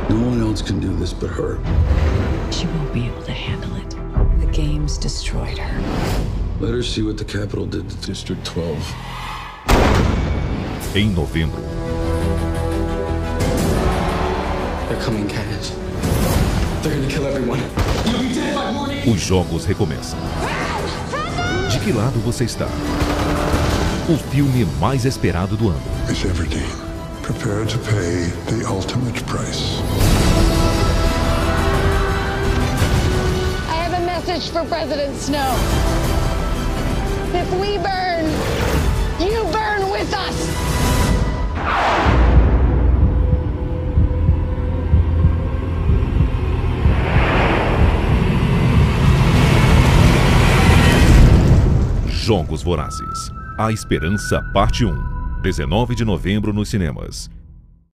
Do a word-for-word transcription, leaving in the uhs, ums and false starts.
No one else can do this but her. She won't be able to handle it. The games destroyed her. Let her see what the Capitol did to District twelve. Em novembro. They're coming, Cash. They're gonna kill everyone. You'll be dead by morning. Os jogos recomeçam. De que lado você está? O filme mais esperado do ano. Miss Everdeen, prepare to pay the ultimate price. I have a message for President Snow. If we burn, you burn with us. Jogos Vorazes. A Esperança, parte um. dezenove de novembro nos cinemas.